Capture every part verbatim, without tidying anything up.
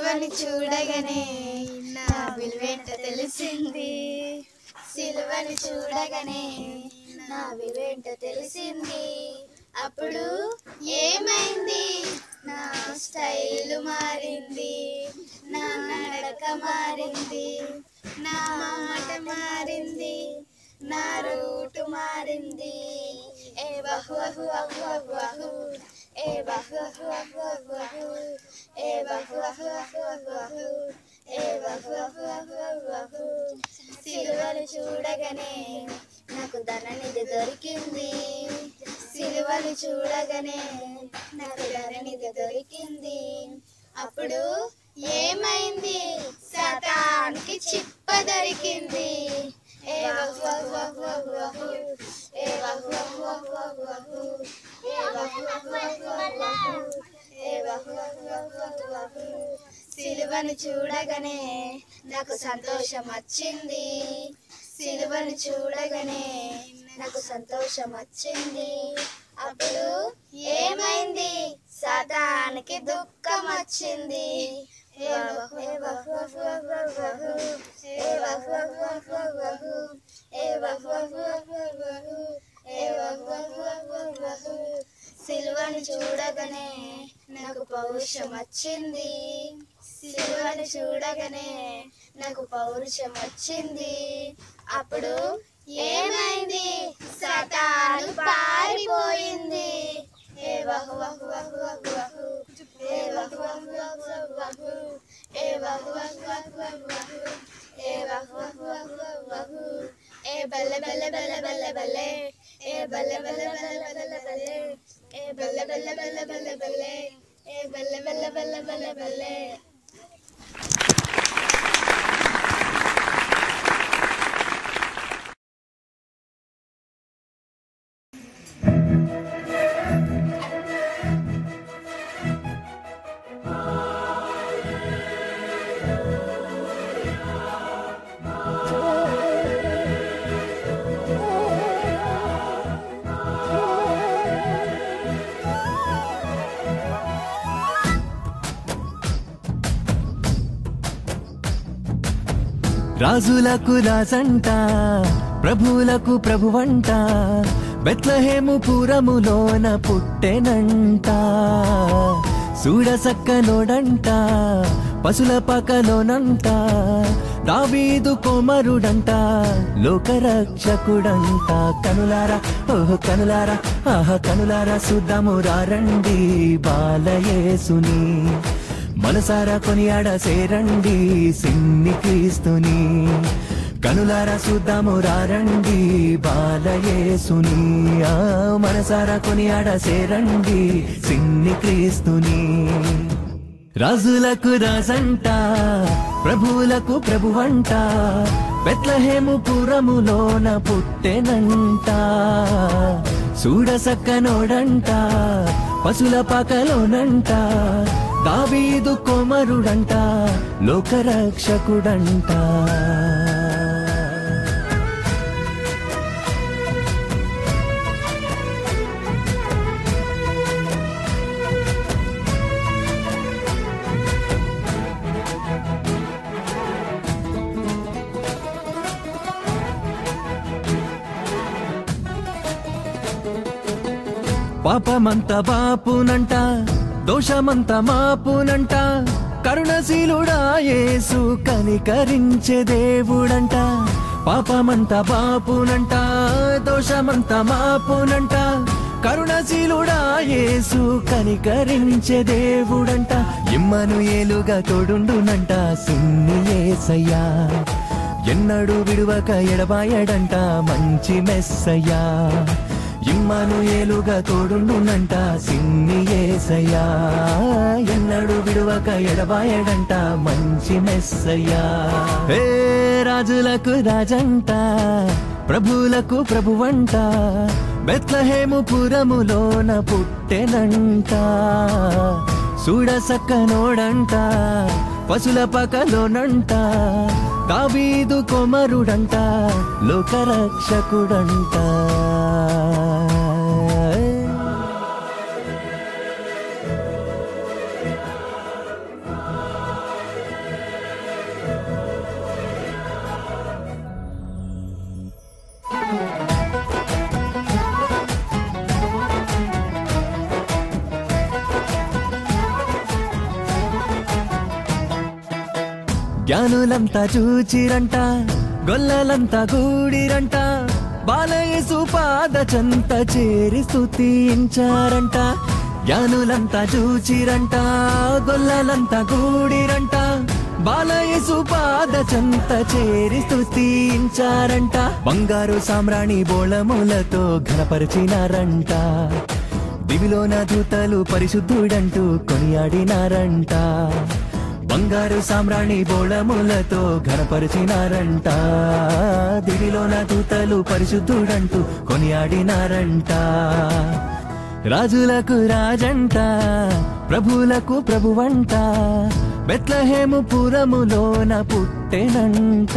సిలువని చూడగానే నా విలువేంట తెలిసింది సిలువని చూడగానే నా విలువేంట తెలిసింది అప్పుడు ఏమైంది నా స్టైల్ మారింది నా నడక మారింది నా మాట మారింది నా రూటు మారింది ఏ బహు బహు బహు బహు బహు ఏ బహు బహు బహు బహు ఏ బహు బహు బహు బహు ఏ బహు బహు బహు బహు సిలువను చూడగానే నాకు ధననిధి దొరికింది సిలువను చూడగానే నాకు ధననిధి దొరికింది అప్పుడు ఏమైంది సాతానుకి చిప్ప దొరికింది ఏ బహు బహు బహు బహు ఏ బహు బహు బహు బహు ఏ బహు బహు బహు బహు ఏ బహు బహు బహు బహు సిలువను చూడగానే నాకు సంతోషం వచ్చింది సిలువను చూడగానే నాకు సంతోషం వచ్చింది అప్పుడు ఏమైంది సాతానుకి దుఃఖం వచ్చింది ఏ బహు ఏ బహు బహు బహు ఏ బహు బహు బహు ఏ బహు బహు బహు ఏ బహు బహు బహు సిలువను చూడగానే నాకు పౌరుషం వచ్చింది సిలువను చూడగానే నాకు పౌరుషం వచ్చింది అప్పుడు ఏమైంది సాతాను పారిపోయింది ఏ బహు బహు బహు బహు బహు ఏ బహు బహు బహు బహు ఏ బహు బహు బహు బహు ఏ బహు బహు బహు బహు ఏ బల్ల బల్ల బల్ల బల్ల బల్లే ఏ బల్ల బల్ల బల్ల బల్ల బల్లే ఏ బల్ల బల్ల బల్ల బల్ల బల్లే ఏ బల్ల బల్ల బల్ల బల్ల బల్లే రాజులకు రాజంట ప్రభువులకు ప్రభువంట బెత్లెహేము పురములోన పుట్టెనంట చూడసక్కనోడంట పశుల పకలోనంట దావీదు కుమారుడంట లోకరక్షకుడంట కనులారా ఓహో కనులారా ఆహా కనులారా సుద్దము రండి బాలయేసుని మనసారా కొనియాడ సేరండి సిన్ని క్రీస్తుని కనులారా చూద్దాము రండి బాలయేసుని ఆ మనసారా కొనియాడ సేరండి సిన్ని క్రీస్తుని రాజులకు రాజంట ప్రభువులకు ప్రభువంట బెత్లెహేము పురములోన పుట్టెనంట చూడసక్కనోడంట పశుల పాకలోనంట దావీదు కుమారుడంట లోకరక్షకుడంట పాపమంత బాపునంట దోషమంత మాపునంట కరుణశీలుడా యేసు కనికరించే దేవుడంట పాపమంత బాపునంట దోషమంత మాపునంట కరుణశీలుడా యేసు కనికరించే దేవుడంట ఇమ్మనుయేలుగా తోడుండునంట సిన్ని యేసయ్యా ఎన్నడూ విడువక ఎడబాయడంట మంచి మెస్సయ్యా ఇమ్మనుయేలుగా తోడుండునంట సిన్ని యేసయ్యా ఎన్నడూ విడువక ఎడబాయడంట మంచి మెస్సయ్యా ఏ రాజులకు రాజంట ప్రభువులకు ప్రభువంట బెత్లెహేము పురములోన పుట్టెనంట చూడసక్కనోడంట పశుల పకలోనంట దావీదు కుమారుడంట లోకరక్షకుడంట జ్ఞానులంతా చూచిరంట గొల్లలంతా కూడిరంట బాలయేసు పాద చెంత చేరి స్తుతించారంట జ్ఞానులంతా చూచిరంట గొల్లలంతా కూడిరంట బాలయేసు పాద చెంత చేరి స్తుతించారంట బంగారు సామ్రాణి బోళములతో ఘనపరిచినారంట దివిలోన దూతలు పరిశుద్ధుడంటూ కొనియాడినారంట బంగారు సామ్రాణి బోళములతో ఘనపరిచినారంట దివిలోన దూతలు పరిశుద్ధుడంటూ కొనియాడినారంట రాజులకు రాజంట ప్రభువులకు ప్రభువంట బెత్లెహేము పురములోన పుట్టెనంట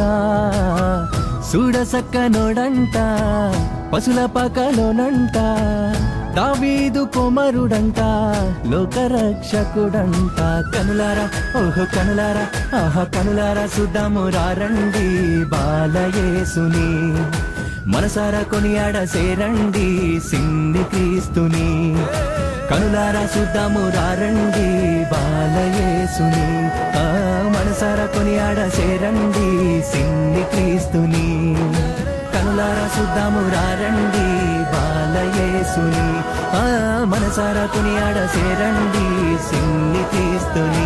చూడసక్కనోడంట పశుల పకలోనంట దావీదు కుమారుడంట లోకరక్షకుడంట కనులారా ఓహో కనులారా ఆహా కనులారా సుద్దాము రారండి బాలయేసుని మనసారా కొనియాడ సేరండి సిన్ని క్రీస్తుని కనులారా సుద్దాము రారండి బాలయేసుని ఆ మనసారా కొనియాడ సేరండి సిన్ని క్రీస్తుని కనులారా సుద్దాము రారండి బాలయేసుని ఆ మనసారా కొనియాడ సేరండి సిన్ని క్రీస్తుని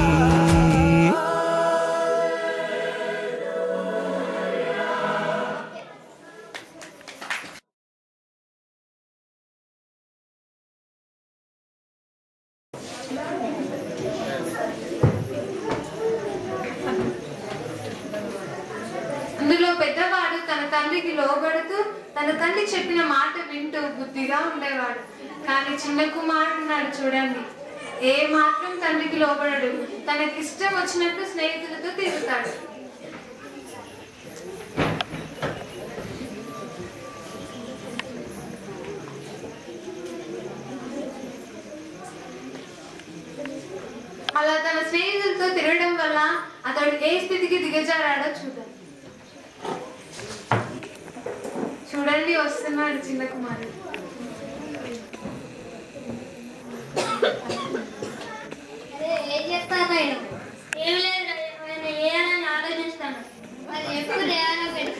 అందులో పెద్దవాడు తన తండ్రికి లోబడుతూ తన తండ్రి చెప్పిన మాట వింటూ బుద్ధిగా ఉండేవాడు కానీ చిన్న కుమారుడు ఉన్నాడు చూడండి ఏ మాత్రం తండ్రికి లోబడడు తనకి ఇష్టం వచ్చినట్టు స్నేహితులతో తిరుగుతాడు అలా తన స్నేహితులతో తిరగడం వల్ల అతడు ఏ స్థితికి దిగజారాడో చూద్దాం చూడండి వస్తున్నాడు చిన్న కుమారుడు ఏం చేస్తాను నేను ఏం లేదు ఏదని ఆలోచిస్తాను అది ఎప్పుడు ఏమైనా పెట్టు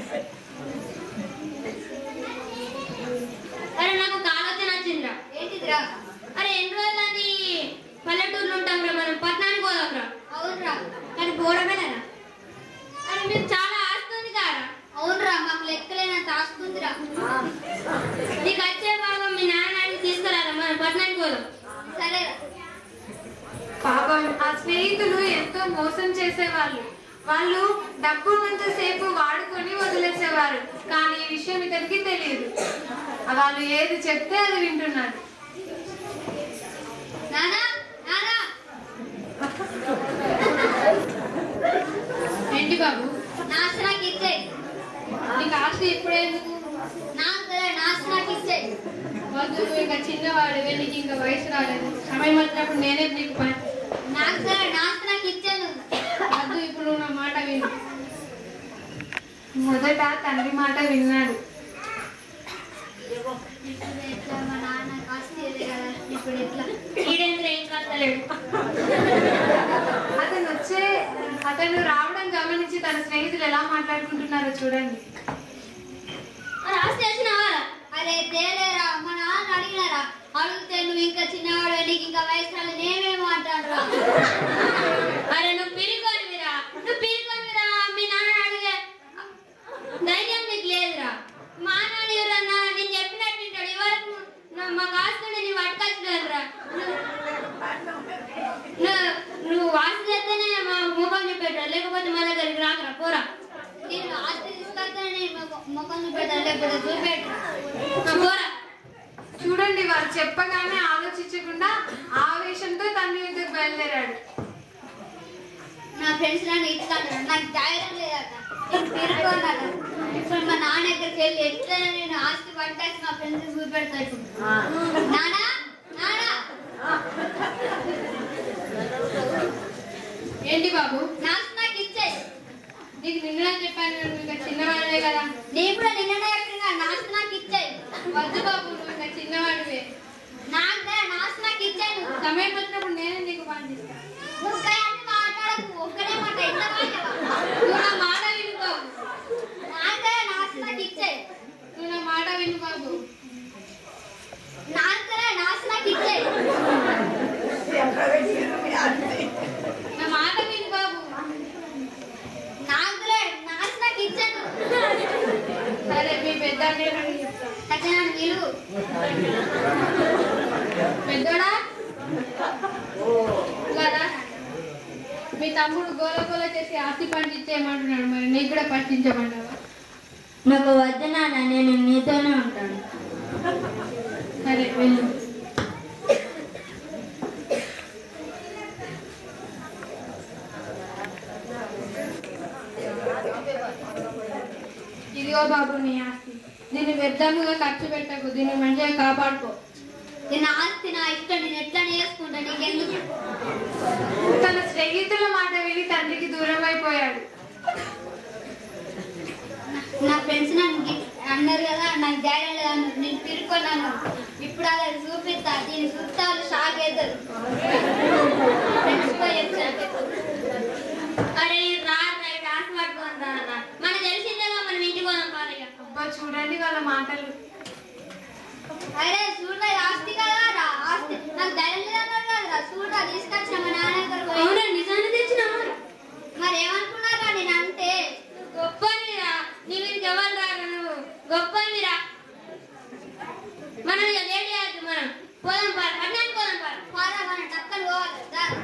అరే నాకు ఒక ఆలోచన వచ్చిందిరా ఏంటిదిరా అరే ఎన్ని రోజులు అది పల్లెటూరులో ఉంటాం రా మనం పట్టణానికి పోదాంరా అవునరా కానీ పోవడమేనా అరే మీకు చాలా ఆస్తుంది కారా అవునరా మాకు లెక్కలేనంత ఆస్తుందిరా నీకు వచ్చే భాగం మీ నాన్న అడిగి తీసుకురారా మనం పట్టణానికి పోదాం సరేరా పాపం ఆ స్నేహితులు ఎంతో మోసం చేసేవాళ్ళు వాళ్ళు డబ్బున్నంత సేపు వాడుకొని వదిలేసేవారు కానీ ఈ విషయం ఇతనికి తెలియదు వాళ్ళు ఏది చెప్తే అది వింటున్నాడు నానా నానా ఏంటి బాబు నాశనాకి ఇచ్చేయి నీకు ఆస్తి ఇప్పుడే ఎందుకు నాకు సరే నాశనాకి ఇచ్చేయి వద్దు నువ్వు ఇంకా చిన్నవాడు నీకు ఇంకా వయసు రాలేదు సమయం వచ్చినప్పుడు నేనే నీకు పని నాకు సరే నాశనాకి ఇచ్చాను వద్దు ఇప్పుడు నువ్వు నా మాట విను మొదట తండ్రి మాట విన్నాడు ఇప్పుడు ఎట్లా మా నాన్న ఆస్తి ఇదే కదా ఇప్పుడు ఎట్లా ఈడేంద్ర ఏం కట్టలేడు అతను వచ్చే అతను రావడం గమనించి తన స్నేహితులు ఎలా మాట్లాడుకుంటున్నారో చూడండి ఆస్తి వచ్చినావా అరే తేలేరా మా నాన్న అడిగినారా అడిగితే నువ్వు ఇంకా చిన్నవాడు నీకు ఇంకా వయసు రాలేదు నేనేమో అంటాడురా అరే నువ్వు పిరికొనివిరా నువ్వు పిరికొనివిరా మీ నాన్న అడిగే ధైర్యం నీకు లేదురా మా నాన్న ఎవరన్నా నేను చెప్పినట్టు వింటాడు ఎవరికి మాకు ఆస్తుండే నీ పట్టుకొచ్చినారా నువ్వు ఆస్తి చేస్తేనే మా ముఖం చూపెట్టాడు లేకపోతే మా దగ్గరికి రాకరా పోరా నేను ఆస్తి తీసుకొస్తేనే ముఖం చూపెట్టాడు లేకపోతే చూపెట్టరా పోరా చూడండి వారు చెప్పగానే ఆలోచించకుండా ఆవేశంతో తండ్రి వద్దకు బయలుదేరాడు నా ఫ్రెండ్స్ నన్ను ఇస్తాను నాకు ధైర్యం లేదట నేను పేరుకోన్నాను ఇప్పుడు మా నాన్న దగ్గరికి వెళ్ళి ఎట్లా నేను ఆస్తి పట్టాసి మా ఫ్రెండ్స్ చూపెడతాడు నానా నానా ఏంటి బాబు నాకు నాకు ఇచ్చే నీకు నిన్న చెప్పాను నువ్వు ఇంకా చిన్నవాడివే కదా నేను కూడా నిన్ననే చెప్పినా నాకు నాకు ఇచ్చే వద్దు బాబు నువ్వు ఇంకా చిన్నవాడివే నాకు నాకు నాకు ఇచ్చాను సమయం వచ్చినప్పుడు నేనే నీకు పని చేస్తాను ఒక్కడే మాట్లాడకు ఒక్కడే మాట ఎంత మాట సత్యనారాయణ వీలు పెద్దోడా మీ తమ్ముడు గోల గోల చేసి ఆస్తి పండించేయమంటున్నాడు, మరి నీకు కూడా పండించమంటావా? నాకు వద్దు నాన్న, నేను నీతోనే ఉంటాను. సరే వెళ్ళు. ఇదిగో బాబు నీ ఆస్తి, దీన్ని వ్యర్థంగా ఖర్చు పెట్టకు, దీన్ని మంచిగా కాపాడుకో. నేను ఆస్తి నా ఇష్టం, నేను ఎట్లా నేర్చుకుంటా, నీకెందుకు? తన స్నేహితుల మాట విని తండ్రికి దూరం అయిపోయాడు. నా ఫ్రెండ్స్ నన్ను అన్నారు కదా, నాకు డాడీ లేదు, నేను తిరుక్కున్నాను. ఇప్పుడు అలా చూపిస్తా, దీన్ని చూస్తా వాళ్ళు షాక్ అవుతారు. అరే రా రాసి పట్టుకుంటా, మనకు తెలిసిందేగా, మనం ఇంటికి పోదాం పాలయ్య. అబ్బా చూడండి వాళ్ళ మాటలు. అరే చూడ ఆస్తి కదా రా, ఆస్తి నాకు డాడీ లేదు అన్నారు కదా, చూడ తీసుకొచ్చిన మా నాన్న. అవునా, నిజాన్ని తెచ్చినావా? మరి ఏమనుకున్నారా నేను అంటే? గొప్ప మీరా, నీ మీదకి ఎవరు రారు, నువ్వు గొప్ప మీరా. మనం ఇక లేట్ చేయద్దు, మనం పోదాం పాల, అన్నీ పోదాం పాల. పోరా మన టక్కలు పోవాలి.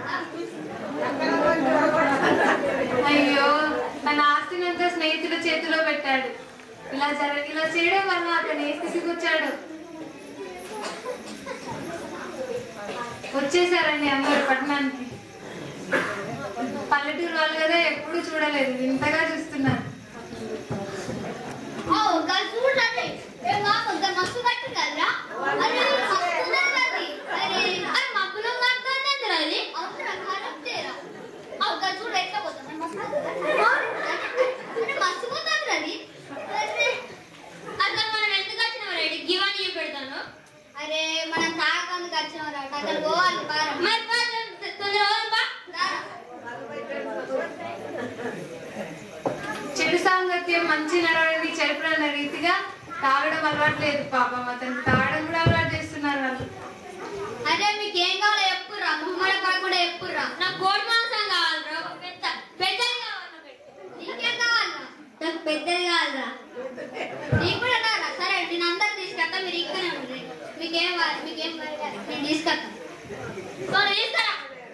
అయ్యో, తన ఆస్తినంతా స్నేహితుల చేతిలో పెట్టాడు. ఇలా జర ఇలా చేయడం వల్ల అతను ఏ స్థితికి వచ్చాడు. వచ్చేసారండి అందరు పట్టణానికి. పల్లెటూరు వాళ్ళు కదా, ఎప్పుడు చూడలేదు, ఇంతగా చూస్తున్నారు. చూడండి మస్తు కట్టు కదరా, అరే అది మబ్బులో మాట్లాడినది అది. చూడ ఎట్లా పోతుంది, మస్తు పోతుంది అది. అసలు మనం ఎందుకు వచ్చినాం రెడీ గివాని చూపెడతాను. అరే మనం తాగడానికి వచ్చినాం రా, అక్కడ పోవాలి. మరి తొందర బా. చెడు సాంగత్యం మంచి నడవడిని చెరుపులన్న రీతిగా తాగడం అలవాట్లేదు. పాపం అతను తాగడం కూడా అలవాటు చేస్తున్నారు వాళ్ళు. అరే మీకు ఏం కావాలో ఎప్పుడురా, మొహమ్మడ కాకుండా ఎప్పుడురా. నాకు కోడి మాంసం కావాలరా, పెద్ద పెద్దది కావాలరా. నీకేం కావాలరా? నాకు పెద్దది కావాలరా. నీకు కూడా రారా? సరే నేను అందరు తీసుకొస్తా, మీరు ఇక్కడే ఉంటుంది. మీకేం కావాలి, మీకేం కావాలి నేను తీసుకొస్తా. తీసుకురా.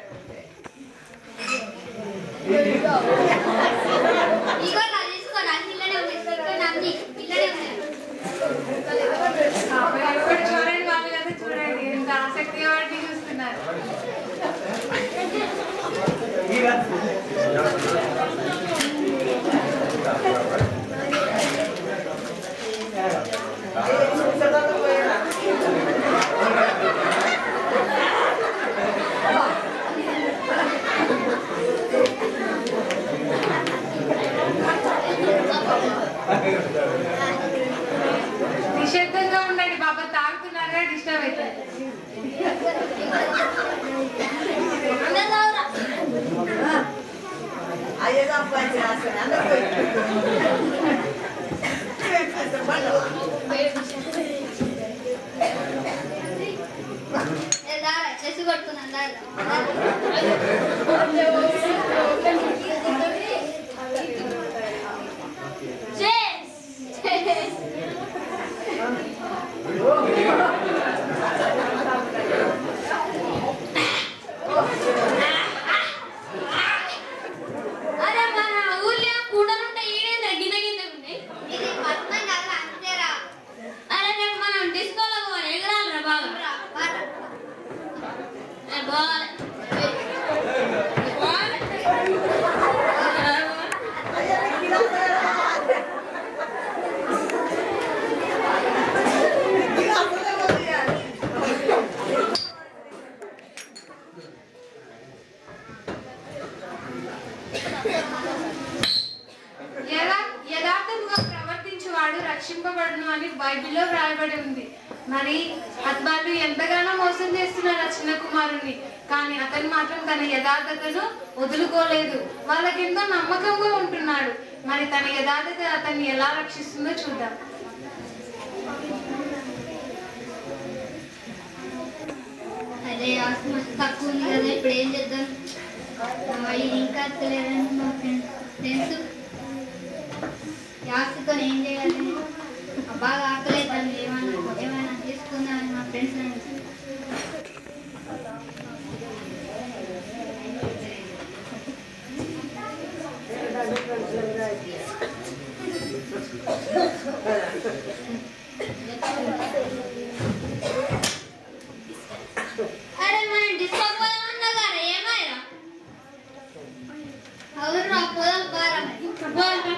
ఇగో నా తీసుకోరా, పిల్లనే ఉంది, ఇక్కడ అన్ని పిల్లనే ఉన్నాయి. ఎప్పుడు చూడండి వాళ్ళు కదా, చూడండి ఎంత ఆసక్తిగా వాటిని చూస్తున్నారు. నిశ్శబ్దంగా ఉండండి బాబా, తాగుతున్నారుగా డిస్టర్బ్ అవుతుంది. చెస్ కొట్టుకున్నాను. అరే మన ఊర్లో కూడలు ఉంటాయి, ఈడేంద్ర గిన్నె గిన్నె ఉన్నాయి. ఇది పద్మం కదా, అంతేరా. అరే రేపు మనం డిస్కోలో పోవాలి, ఎగరాలరా బాగా. బాగా యథార్థంగా ప్రవర్తించువాడు రక్షింపబడును అని బైబిల్లో వ్రాయబడి ఉంది. మరి వాళ్ళు ఎంతగానో మోసం చేస్తున్నారు ఆ చిన్న కుమారుణ్ణి, కానీ అతను మాత్రం తన యథార్థతను వదులుకోలేదు. వాళ్ళకెంతో నమ్మకంగా ఉంటున్నాడు. మరి తన యథార్థత అతన్ని ఎలా రక్షిస్తుందో చూద్దాం. అదే ఆస్తి మస్తు తక్కువ ఉంది కదా, ఇప్పుడు ఏం చేద్దాం? ఇంకా తెలియదండి మా ఫ్రెండ్స్ ఫ్రెండ్స్ ఆస్తితో ఏం చేయాలి? బాగా అరే మనం డిస్కో పోదాం అన్నా కదా ఏమైనా అవునురా పోదాం కారా మరి.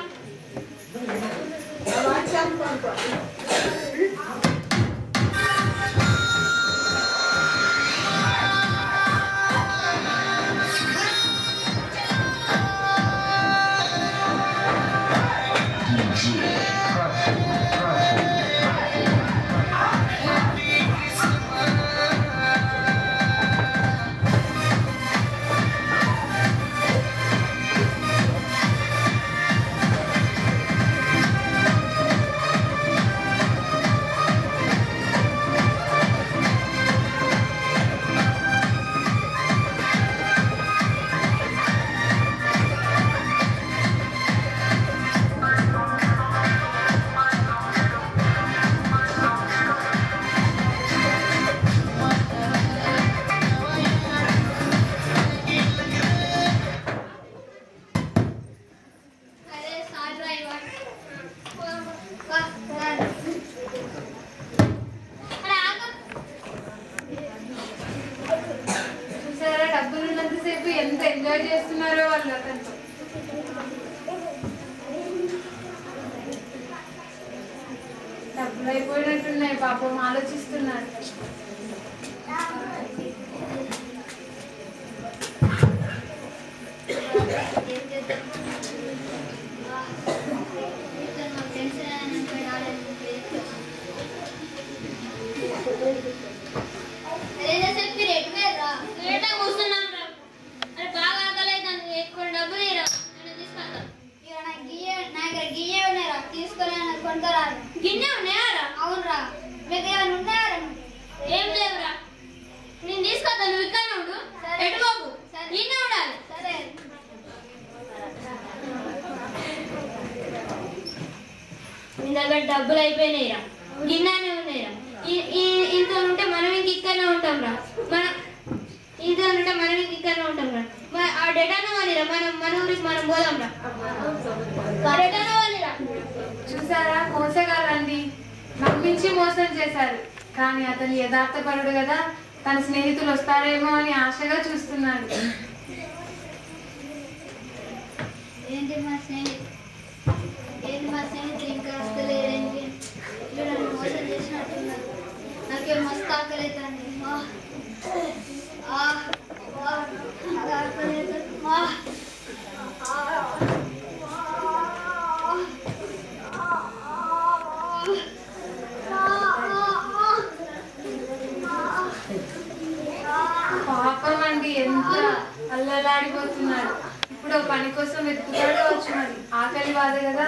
ఎంత ఎంజాయ్ చేస్తున్నారో వాళ్ళు అతనితో. డబ్బులు అయిపోయినట్టున్నాయి పాపం ఆలోచిస్తున్నాడు. గిన్నె ఉన్నాయారా? అవునరా, మీకు ఏమైనా ఉన్నాయారా? ఏం లేవురా. నేను తీసుకొస్తా, నువ్వు ఇక్కడనే ఉండు. ఎటు బాబు నిన్నే ఉండాలి. సరే. నీ దగ్గర డబ్బులు అయిపోయినాయిరా, గిన్నెనే ఉన్నాయిరా. ఇంత ఉంటే మనం ఇంక ఇక్కడనే ఉంటాం రా. మనం ఇంత ఉంటే మనం ఇంక ఇక్కడనే ఉంటాం రా. ఆ డెటానో వాలిరా, మనం మన ఊరికి మనం పోదాం రా. డెటానో వాలిరా. చూసారా, మోసగారండి నమ్మించి మోసం చేశారు. కానీ అతను యథార్థపరుడు కదా, తన స్నేహితులు వస్తారేమో అని ఆశగా చూస్తున్నాడు. ఏంటి మా స్నేహితులు ఏంటి మా స్నేహితులు ఇంకా వస్తలేరేంటి? నన్ను మోసం చేసినట్టున్నారు. నాకే మస్తు ఆకలి అవుతుంది. ఆకలి పాపం అండి, ఎంత అల్లలాడిపోతున్నాడు. ఇప్పుడు పని కోసం వెతుకుతాడు వచ్చు. మరి ఆకలి బాధ కదా.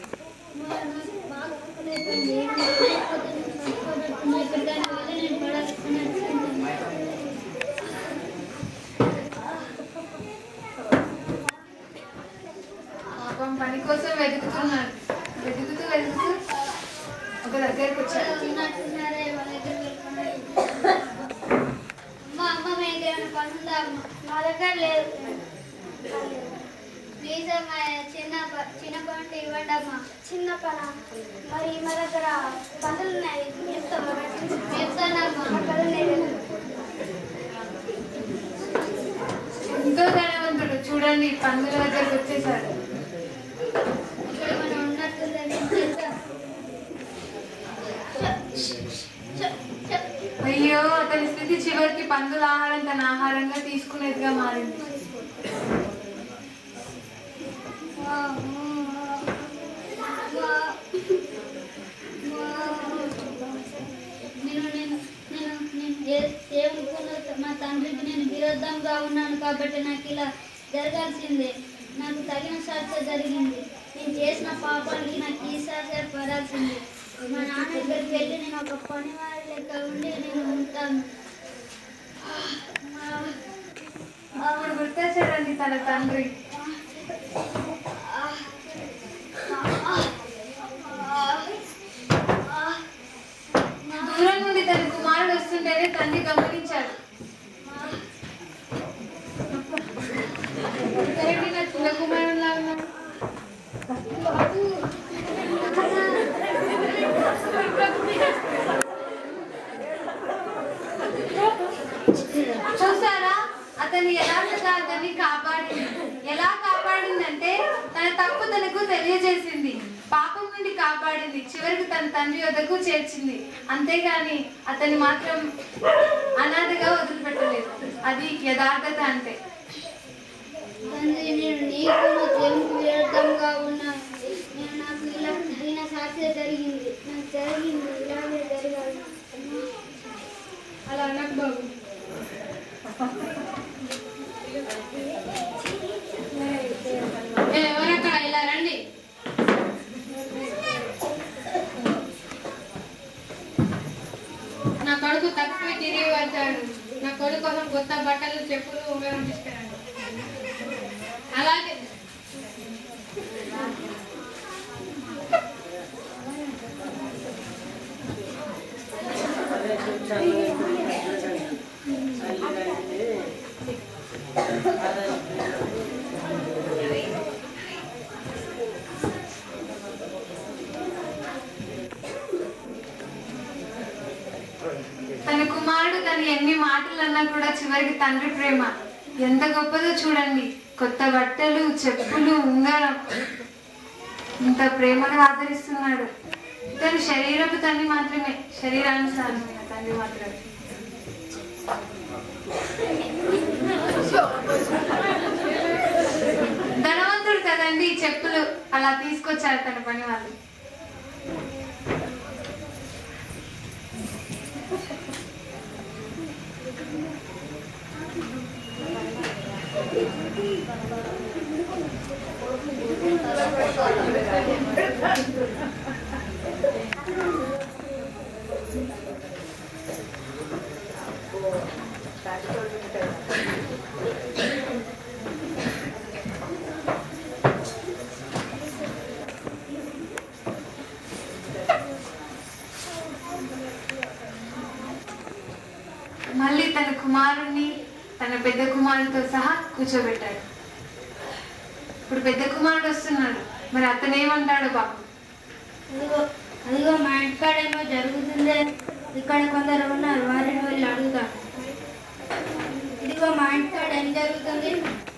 పాపం పని కోసం వెతుకుతున్నాడు. వెతుకుతూ వెతుకుతూ ఒక దగ్గరికి వచ్చాడు. ఉన్నట్టున్నారే వాళ్ళ దగ్గర అమ్మ అమ్మ మీకు ఏమైనా పని ఉందా? మా దగ్గర లేదు. ప్లీజ్ అమ్మా, చిన్న చిన్న పంట ఇవ్వండి అమ్మా. చిన్న పన మరి మా దగ్గర పనులు ఉన్నాయి, చెప్తామా? చెప్తానమ్మా. ఎంతో ధనవంతుడు చూడండి, పందుల దగ్గరకు వచ్చేసాడు. ఇక్కడ మనం ఉన్నట్టుందని చెప్తాం. అయ్యో, అతని స్థితి చివరికి పందుల ఆహారం తన ఆహారంగా తీసుకునేదిగా మారింది. నేను నేను నేను నేను ఏమనుకున్నా, మా తండ్రికి నేను విరోధంగా ఉన్నాను కాబట్టి నాకు ఇలా జరగాల్సిందే. నాకు తగిన శాస్త్ర జరిగింది. నేను చేసిన పాపానికి నాకు ఈ శాస్త్ర పడాల్సిందే. మా నాన్న దగ్గరికి వెళ్ళి నేను ఒక పనివారి లెక్క ఉండి నేను ఉంటాను. అప్పుడు గుర్తొచ్చాడండి తన తండ్రి. దూరం నుండి తన కుమారుడు వస్తుంటేనే తండ్రి గమనించాడు. నా చిన్న కుమారుడు లాగా తప్పు తనకు తెలియజేసింది, పాపం నుండి కాపాడింది, చివరికి తన తండ్రి వద్దకు చేర్చింది. అంతేగాని అతన్ని మాత్రం అనాథగా వదిలిపెట్టలేదు. అది యథార్థత అంటే. తండ్రి, నేను నీకు నా దేవునికి విరుద్ధంగా ఉన్నాను. నేను నాకు ఇలా తగిన సాక్షి జరిగింది. నాకు జరిగింది ఇలాగే జరగాలి. అలా అన్నకు బాబు. ఎవరక్కడ ఇలా రండి. నా కొడుకు తప్పిపోయి తిరిగి వచ్చాడు. నా కొడుకు కోసం కొత్త బట్టలు, చెప్పులు, ఉంగరం తీసుకురండి. అలాగే తన కుమారుడు తను ఎన్ని మాటలు అన్నా కూడా చివరికి తండ్రి ప్రేమ ఎంత గొప్పదో చూడండి. కొత్త బట్టలు, చెప్పులు, ఉంగరం, ఇంత ప్రేమగా ఆదరిస్తున్నాడు. తను శరీరపు తండ్రి మాత్రమే, శరీరానుసారమైన తండ్రి మాత్రమే. ధనవంతుడు కదండి, చెప్పులు అలా తీసుకొచ్చారు తన పని వాళ్ళు. మళ్ళీ తన కుమారుణ్ణి తన పెద్ద కుమారుడితో సహా కూర్చోబెట్టాడు. ఇప్పుడు పెద్ద కుమారుడు వస్తున్నాడు, మరి అతను ఏమంటాడు బాబు? అదిగో అదిగో మా ఇంటికాడేమో జరుగుతుందే, ఇక్కడ కొందరు ఉన్నారు, వారిని వెళ్ళి అడుగుతాను. ఇదిగో మా ఇంటికాడ ఏం జరుగుతుంది?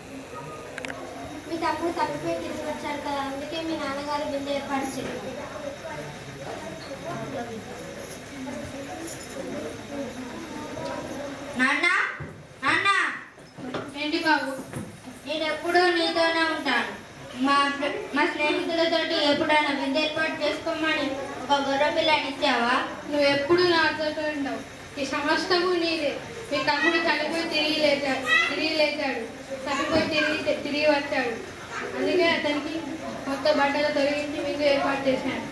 మీ తప్పుడు తప్పిపోయి తిరిగి వచ్చారు కదా, అందుకే మీ నాన్నగారు బిందె ఏర్పాటు చేయాలి. నాన్న నాన్న ఏంటి బాబు? నేను ఎప్పుడూ నీతోనే ఉంటాను. మా మా స్నేహితులతోటి ఎప్పుడైనా విందు ఏర్పాటు చేసుకోమని ఒక గొర్రె పిల్లని ఇచ్చావా? నువ్వు ఎప్పుడు నాతో ఉంటావు. ఈ సమస్తము నీదే. మీ తమ్ముడు చనిపోయి తిరిగి లేచాడు తిరిగి లేచాడు తప్పిపోయి తిరిగి తిరిగి వచ్చాడు. అందుకే అతనికి కొత్త బట్టలు తొలగించి మీకు ఏర్పాటు చేశాను.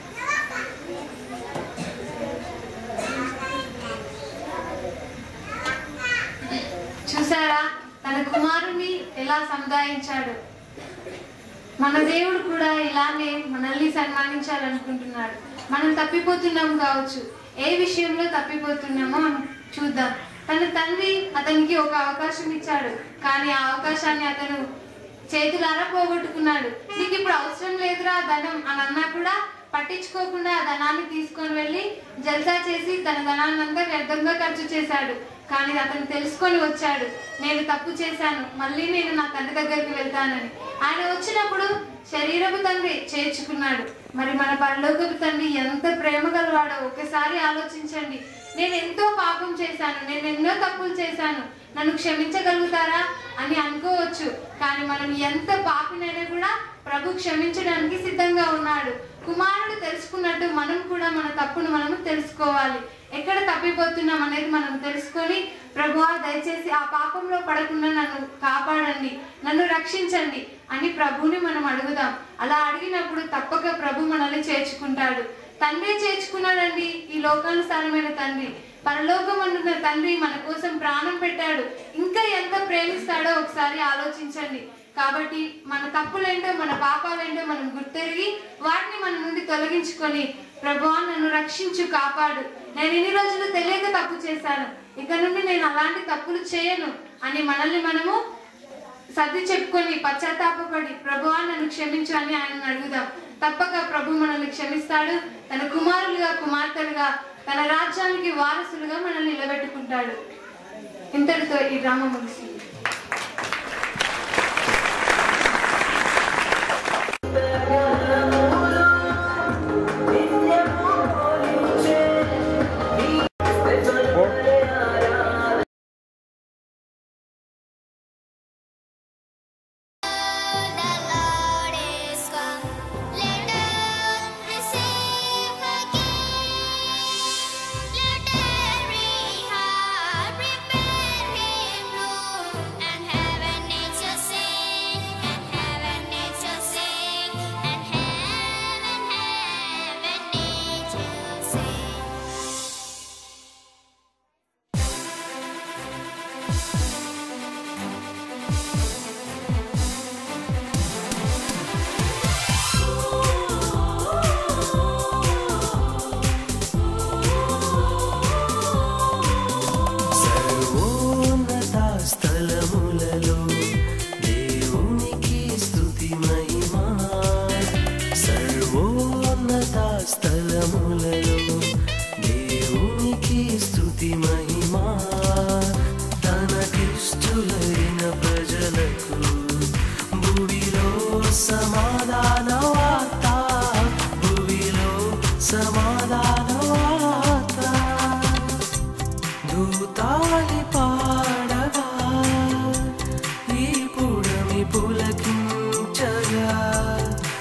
చూసారా తన కుమారుని ఎలా సముదాయించాడు. మన దేవుడు కూడా ఇలానే మనల్ని సన్మానించాలనుకుంటున్నాడు. మనం తప్పిపోతున్నాం కావచ్చు, ఏ విషయంలో తప్పిపోతున్నామో చూద్దాం. తన తండ్రి అతనికి ఒక అవకాశం ఇచ్చాడు, కానీ ఆ అవకాశాన్ని అతను చేతులారా పోగొట్టుకున్నాడు. నీకు ఇప్పుడు అవసరం లేదురా ధనం అని అన్నా కూడా పట్టించుకోకుండా ఆ ధనాన్ని తీసుకొని వెళ్ళి జల్సా చేసి తన ధనాన్ని అంతా వ్యర్థంగా ఖర్చు చేశాడు. కానీ అతను తెలుసుకొని వచ్చాడు, నేను తప్పు చేశాను, మళ్ళీ నేను నా తండ్రి దగ్గరికి వెళ్తానని. ఆయన వచ్చినప్పుడు శరీరపు తండ్రి చేర్చుకున్నాడు. మరి మన పరలోకపు తండ్రి ఎంత ప్రేమ గలవాడో ఒకసారి ఆలోచించండి. నేను ఎంతో పాపం చేశాను, నేను ఎన్నో తప్పులు చేశాను, నన్ను క్షమించగలుగుతారా అని అనుకోవచ్చు. కానీ మనం ఎంత పాపినైనా కూడా ప్రభు క్షమించడానికి సిద్ధంగా ఉన్నాడు. కుమారుడు తెలుసుకున్నట్టు మనం కూడా మన తప్పును మనము తెలుసుకోవాలి. ఎక్కడ తప్పిపోతున్నాం అనేది మనం తెలుసుకొని, ప్రభువా దయచేసి ఆ పాపంలో పడకుండా నన్ను కాపాడండి, నన్ను రక్షించండి అని ప్రభువుని మనం అడుగుదాం. అలా అడిగినప్పుడు తప్పక ప్రభు మనల్ని చేర్చుకుంటాడు. తండ్రి చేర్చుకున్నాడండి, ఈ లోకానుసారమైన తండ్రి. పరలోకం అందున్న తండ్రి మన కోసం ప్రాణం పెట్టాడు. ఇంకా ఎంత ప్రేమిస్తాడో ఒకసారి ఆలోచించండి. కాబట్టి మన తప్పులేంటో మన పాపాలేంటో మనం గుర్తెరిగి వాటిని మన నుండి తొలగించుకొని, ప్రభువా నన్ను రక్షించు, కాపాడు, నేను ఇన్ని రోజులు తెలియక తప్పు చేశాను, ఇక నుండి నేను అలాంటి తప్పులు చేయను అని మనల్ని మనము సర్ది చెప్పుకొని పశ్చాత్తాపపడి ప్రభువా నన్ను క్షమించు అని ఆయనను అడుగుదాం. తప్పక ప్రభు మనల్ని క్షమిస్తాడు. తన కుమారులుగా కుమార్తెలుగా తన రాజ్యానికి వారసులుగా మనల్ని నిలబెట్టుకుంటాడు. ఇంతటితో ఈ డ్రామా ముగిసింది.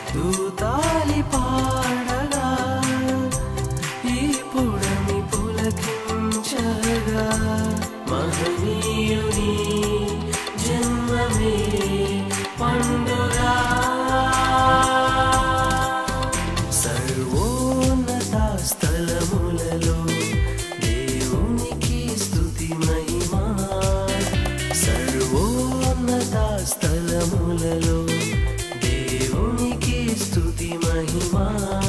దూతాలి పాడగా ఈ పుడమి పులకించగా మహనీయుని జన్మమే పండుగ సర్వోన్నత స్థలములలో దేవునికి స్తుతి మహిమా సర్వోన్నత స్థలములలో దేవునికి స్తుతి మహిమా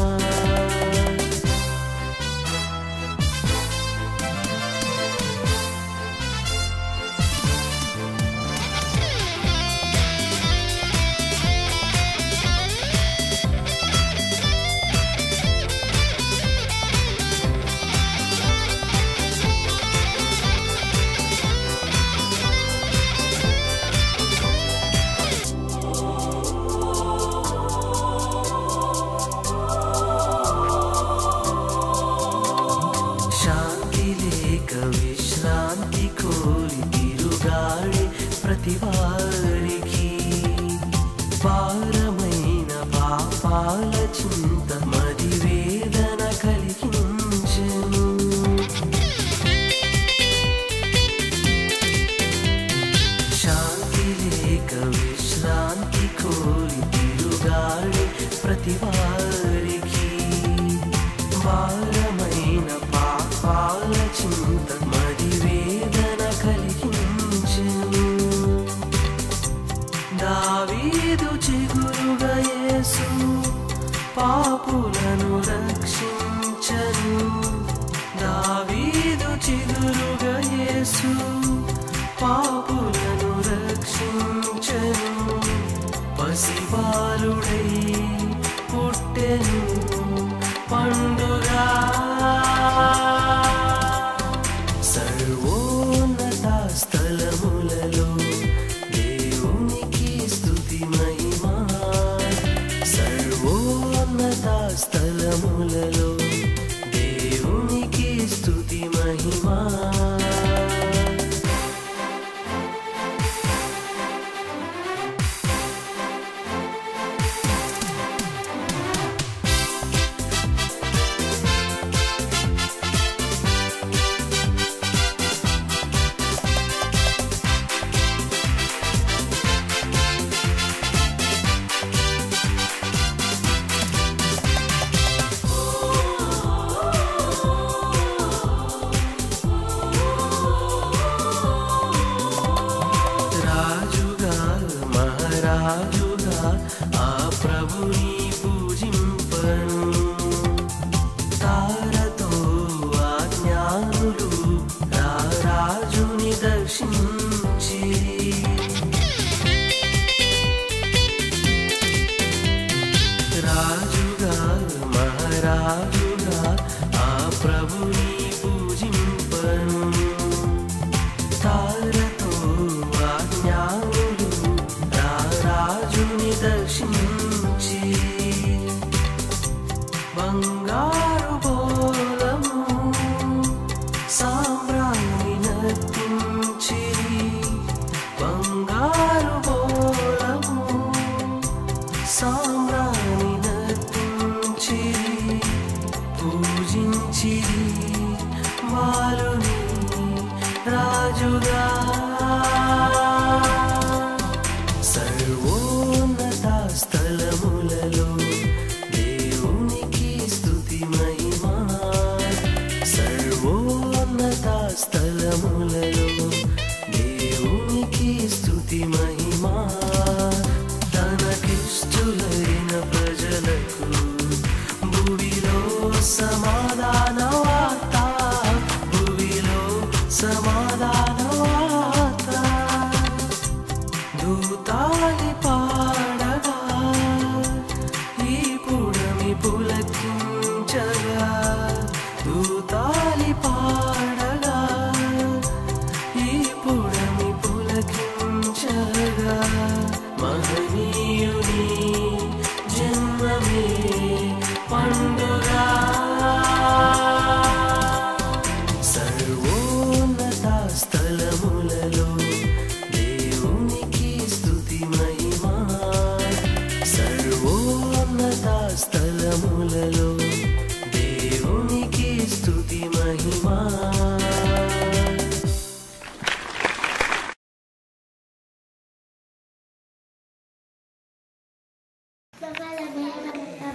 విశ్రాంతి కోరి తిరుగాడే ప్రతి వారికి భారమైన పాపాల చింత మది వేదన కలిగించెను శాంతి లేక విశ్రాంతి కోరి తిరుగాడే ప్రతి వారికి భారమైన పాపాల చింత మది వేదన కలిగించెను దావీదు చిగురుగా యేసు పాపులను రక్షించెను దావీదు చిగురుగా యేసు పాపులను రక్షించెను పసిబాలుడై పుట్టెను పండుగ సర్వోన్నత స్థలములలో దేవునికి స్తుతి మహిమా సర్వోన్నత స్థలములలో దేవునికి స్తుతి మహిమా రాజుగా ఆ ప్రభుని పూజింపను తారతో ఆజ్ఞానులు రాజుని దర్శించి రాజుగా మహారాజుగా ఆ ప్రభుని పూజింపను తారతో ఆజ్ఞానులు రాజుని దర్శించి బంగారు బోలము సామ్రాణి నర్తించి బంగారు బోలము సామ్రాణి నర్తించి పూజించి వాలుని రాజుగా సర్వోన్నత స్థలములలో దేవునికి స్తుతి మహిమా సర్వోన్నత స్థలములలో దేవునికి స్తుతి మహిమా తనకిష్టులైన ప్రజలకు భూమిలో సమాధాన వార్త భూమిలో సమాధాన వార్త దూతాలి పాడగా ఈ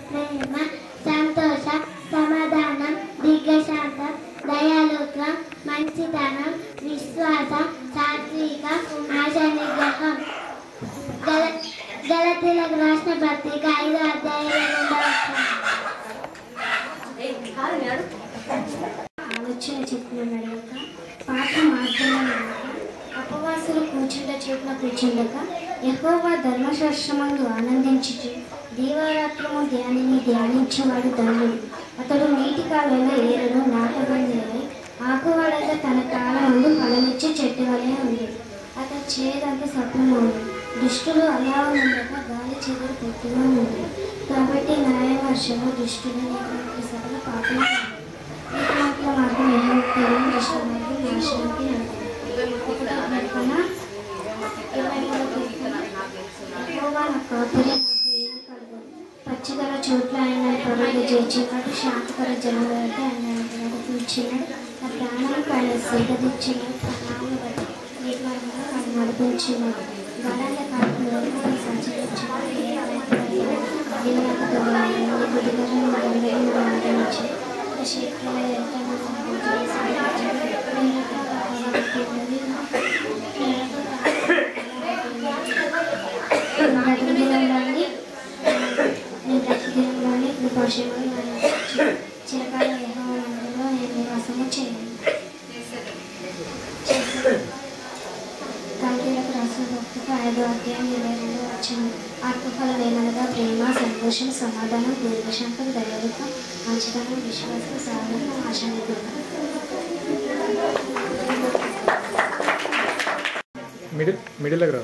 ప్రేమ, సంతోష, సమాధానం, దీర్ఘశాంతం, దయాళుత్వం, మంచితనం, విశ్వాసం, సాత్విక, ఆశ నిగ్రహం. గల గలతీలకు రాసిన పత్రిక ఐదో అధ్యాయం రెండవ ఆలోచన చెప్పిన నడవక, పాప మార్గంలో అపవాసులు కూర్చుండ చోట్ల కూర్చుండక, యెహోవా ధర్మశాస్త్రమందు ఆనందించుచు దీవారాత్రము ధ్యానిని ధ్యానించేవాడు ధన్యుడు. అతడు నీటి కాలంలో ఏరును నాటబందిరై ఆకువాడగా తన కాలం ముందు ఫలమిచ్చే చెట్టు వలె ఉంది. అతడు చేయదంతా సఫలము. దుష్టులు అలా ఉండక గాలి చెదరు పొత్తుగా ఉంది. కాబట్టి న్యాయవర్షము దుష్టులు నీకు సకల పాపం నీకు మార్గం ఏమవుతారు కష్టమైంది నాశనానికి పచ్చిగల చోట్ల ఆయన పరుగు చేర్చినాడు, శాంతికర జనవైతే ఆయన నడిపించినాడు. నా ప్రాణాలకు ఆయన సేకరించినాడు, ప్రాణాలను బట్టి నిర్మాణంగా ఆయన నడిపించినాడు. గడాల కాలంలో ఆయన సంచరించినాడు, ఏ దీవనకు గుడిగలను గండలను ఆదరించి శక్తుల ప్రతిదినంలోని నేను ప్రతిదినంలోని కృపాశీలు చిరకాల యెహోవాలో నేను నివాసము చేయను. కల్తీలకు రాసిన భక్తికి ఐదో అధ్యాయం ఇరవై రెండు వచ్చింది. ఆత్మఫలం ఏమనగా ప్రేమ, సంతోషం, సమాధానం, దీర్ఘశాంతం, దయాళుత్వం, మంచితనం, విశ్వాసం, సాధన, ఆశ నిగ్రహం. మిడిల్ మిడిల్ దగ్గర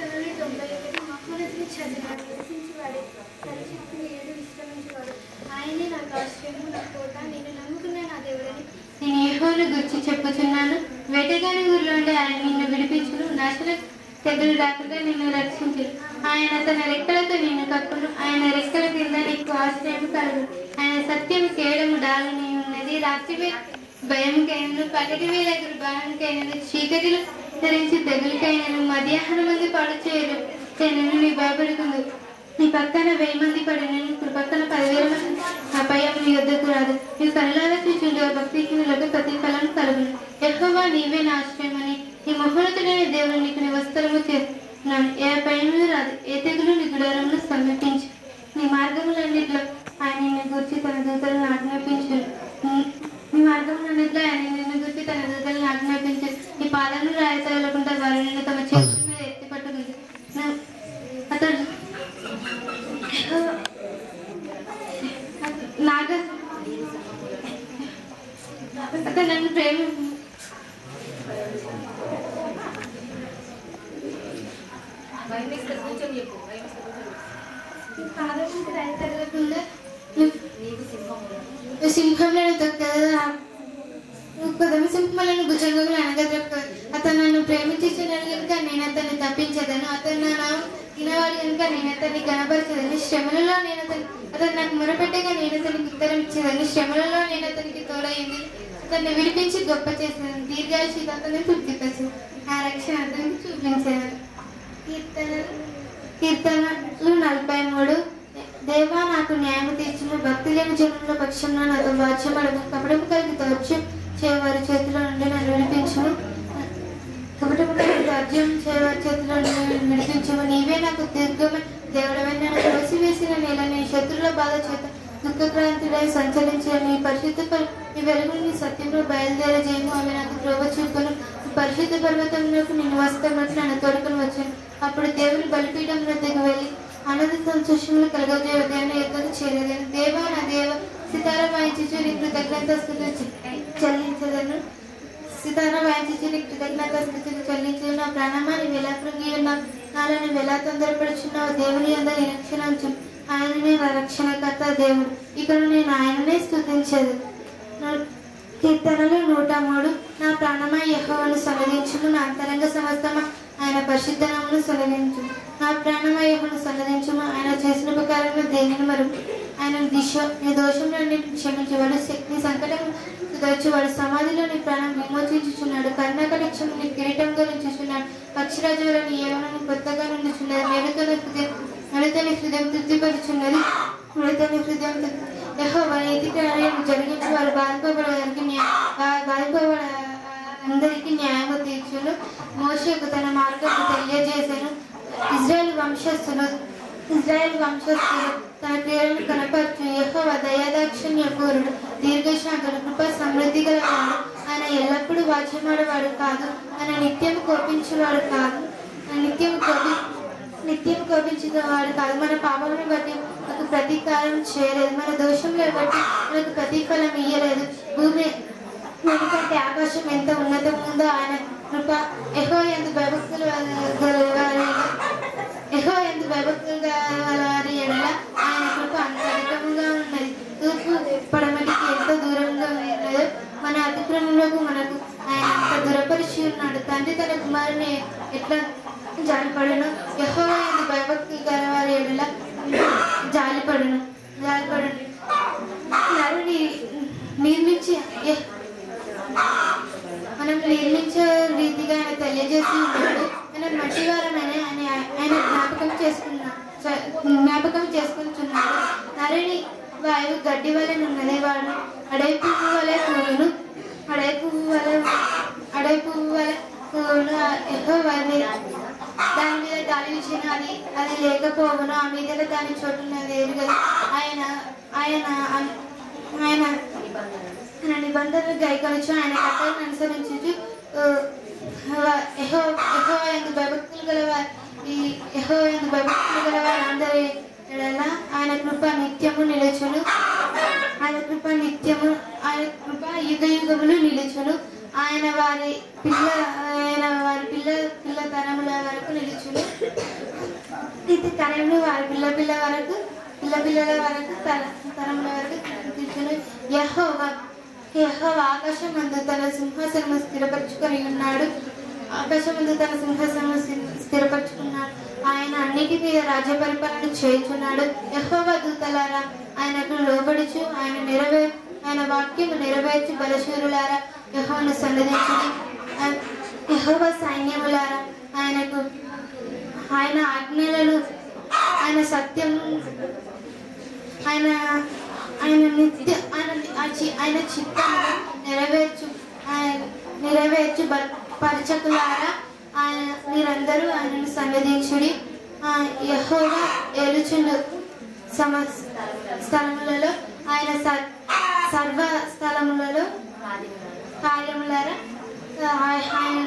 నేను యెహోవాను గురించి చెప్పుచున్నాను. వేటగాని ఊరిలో ఉండే ఆయన నిన్ను విడిపించును, నాశన తెగులు రాకుండా నిన్ను రక్షించును. ఆయన తన రెక్కలతో నిన్ను కప్పును, ఆయన రెక్కల కింద నీకు ఆశ్రయం కలుగు. ఆయన సత్యం కేడము డాలని ఉన్నది. రాత్రి భయంకైనను పగటి వేళ దుర్భానంకైనను చీకటిలో ధరించి తెగులకైనను మధ్యాహ్నం మంది పడు చేయను చేయను నీ భయపడుకుందు. నీ పక్కన వెయ్యి మంది పడినను ఇప్పుడు పక్కన పదివేల మంది అపాయం నీ వద్దకు రాదు. నీవు కనులారా చూచుండే భక్తిహీనులకు ప్రతిఫలం కలుగును. యెహోవా నీవే నా ఆశ్రయమని నీ మహోన్నతుడైన దేవుడు నీకు నీ వస్త్రము చేస్తున్నాను. ఏ భయము రాదు, ఏ తెగులు నీ గుడారమును సమీపించు. నీ మార్గములన్నింటిలో ఆయన నిన్ను గురించి తన దూతలను ఆజ్ఞాపించును. నీ మార్గములన్నింటిలో ఆయన నిన్ను గురించి తన దూతలను ఆజ్ఞాపించు. నీ పాదములు రాయి తగలకుండా వారు నిన్ను తమ చేతుల మీద ఎత్తి పట్టుకుంది. అతడు నాగ అతను నన్ను ప్రేమ సింహంలను తొక్కదా కొదమ సింహములను భుజంగములు అనగదొక్క. అతను నన్ను ప్రేమించుచున్నాడు కనుక నేను అతన్ని తప్పించదను. అతను నా తినవాడు కనుక నేను అతన్ని కనపరచదని. శ్రమలలో నేను అతను అతను నాకు మొరపెట్టగా నేను అతనికి ఉత్తరం ఇచ్చేదని. శ్రమలలో నేను అతనికి తోడైంది, అతన్ని విడిపించి గొప్ప చేసేదని. దీర్ఘాయుషి అతన్ని తృప్తిపరిచింది, నా రక్షణ అతనికి చూపించేదని. కీర్తనలు కీర్తనలు నలభై మూడు. దేవా నాకు న్యాయం తీర్చుము, భక్తి లేని జనుల పక్షంలో నాతో వాచ్యం అడగను. కపటము కలిగి దౌర్జ్యం చేయవారి చేతిలో నుండి నన్ను విడిపించుము. కపటము కలిగి దౌర్జ్యం చేయవారి చేతిలో నుండి విడిపించుము. నీవే నాకు దీర్ఘమైన దేవుడవై నన్ను త్రోసివేసిన నేల నీ శత్రుల బాధ చేత దుఃఖక్రాంతుడై సంచరించిన నీ పరిశుద్ధ నీ వెలుగుని నీ సత్యంలో బయలుదేరజేయము. అవి నాకు త్రోవ చూపును. పరిశుద్ధ పర్వతంలోకి నేను వస్తామని నన్ను తోడుకొని వచ్చాను. అప్పుడు దేవుని బలిపీఠం వద్దకు వెళ్ళి ఆనంద సంతోషములు కలగజే ఉదయాన్ని ఎక్కడికి చేరేదాను. దేవా నా దేవ సితార వాయించు నీ కృతజ్ఞతాస్తుతులు చెల్లించదను. సితార వాయించు నీ కృతజ్ఞతాస్తుతులు చెల్లించదు. నా ప్రాణమా నీవు ఎలా కృంగి ఉన్నావు, నాలో నువ్వు ఎలా తొందరపడుచున్నావు. దేవుని అందరి నిరీక్షణ ఉంచు. ఆయననే నా రక్షణకర్త దేవుడు, ఇక్కడ నేను ఆయననే స్తుతించదు. కీర్తనలు నూట మూడు. నా ప్రాణమా యెహోవాను సన్నదించుము, నా అంతరంగ సమస్తమా ఆయన పరిశుద్ధ నామమును సన్నదించు. నా ప్రాణమా యెహోవాను సన్నదించుము, ఆయన చేసిన ఉపకారములు దేనిని మరుపు. ఆయన దిశ నీ దోషంలో క్షమించేవాడు, నీ సంకటం సుదర్చువాడు. సమాధిలో నీ ప్రాణం విమోచించుచున్నాడు. కర్ణాకటక్షము నీ కిరీటంగా నుంచుచున్నాడు. పక్షిరాజు వల్ల నీ యవ్వనము కొత్తగా నుంచుచున్నది. మెరుతని హృదయం మెరుతని హృదయం తృప్తిపరుచున్నది. మృతని హృదయం యెహోవా నీతి కార్యము జరిగించి వారు బాధిపోబడేవారికి బాధిపోబడ అందరికీ న్యాయము తీర్చును. మోషేకు తన మార్గము తెలియజేసెను. ఇజ్రాయేల్ వంశస్థులు ఇజ్రాయేల్ వంశస్థులు తన క్రియలను కనపరచు. యెహోవా దయాదాక్షిణ్యపూరుడు, దీర్ఘశాంతుడు, కృప సమృద్ధి గలవాడు. ఆయన ఎల్లప్పుడూ వాచ్యమాడేవాడు కాదు, ఆయన నిత్యం కోపించేవాడు కాదు, నిత్యం కోపి నిత్యం కోపించేవాడు కాదు. మన పాపమును బట్టి మనకు ప్రతీకారం చేయలేదు, మన దోషములను బట్టి మనకు ప్రతిఫలం ఇయ్యలేదు. భూమి ఎందుకంటే ఆకాశం ఎంత ఉన్నతం ఉందో ఆయన కృప యెహోవా యందు భయభక్తులు గలవారి యెహోవా యందు భయభక్తులు గలవారి ఎడల ఆయన కృప అంత అధికముగా ఉన్నది. తూర్పు పడమటికి ఎంత దూరంగా ఉన్నదో మన అతిక్రమములకు మనకు ఆయన అంత దూరపరిచి ఉన్నాడు. తండ్రి తన కుమారుని ఎట్లా జాలిపడును, యెహోవా యందు భయభక్తులు గలవారి ఎడల జాలిపడును జాలిపడును నరుని నిర్మించి మనం నిర్మించే రీతిగా ఆయన తెలియజేసి ఉన్నాడు. మనం మట్టివారమని ఆయన ఆయన జ్ఞాపకం చేసుకున్నా జ్ఞాపకం చేసుకుంటున్నాడు. నరుని వాయువు గడ్డి వలె ఉన్నది, వాడు అడవి పువ్వు వలె కూడును అడవి పువ్వు వలె అడవి పువ్వు వలె కూడును యెహోవా దాని మీద గాలి విచ్చిన అది అది లేకపోవును, ఆ మీద దాని చోటున్నది ఎరుగదు. ఆయన ఆయన ఆయన ఆయన నిబంధనలు గైకొనొచ్చు, ఆయన కట్టలను అనుసరించు. యెహోవా యందు భయభక్తులు గలవారు ఈ యెహోవా యందు భయభక్తులు గలవారు అందరి ఎడల ఆయన కృప నిత్యము నిలుచును. ఆయన కృప నిత్యము ఆయన కృప యుగ యుగములు నిలుచును. ఆయన వారి పిల్ల ఆయన వారి పిల్ల పిల్ల తరముల వరకు నిలుచును. ఇది తరములు వారి పిల్ల పిల్ల వరకు పిల్ల పిల్లల వరకు తర తరముల వరకు నిలుచును. యెహోవా యెహోవా ఆకాశమందు తన సింహాసనము స్థిరపరచుకొని ఉన్నాడు ఆకాశమందు తన సింహాసనము స్థిరపరచుకున్నాడు. ఆయన అన్నిటి మీద రాజ్య పరిపాలన చేయుచున్నాడు. యెహోవా దూతలారా ఆయనకు లోబడుచు, ఆయన నెరవే ఆయన వాక్యము నెరవేర్చు బలశూరులారా యెహోవాను సన్నిధించుడి. యెహోవా సైన్యములారా ఆయనకు ఆయన ఆజ్ఞలను ఆయన సత్యం ఆయన ఆయన నిత్య ఆయన ఆయన చిత్తాన్ని నెరవేర్చు నెరవేర్చు పరిచకులారా ఆయన మీరందరూ ఆయనను సన్నిధించుడి. యెహోవా ఏలుచుండు సమ స్థలములలో ఆయన సర్వ స్థలములలో కార్యములారా ఆయన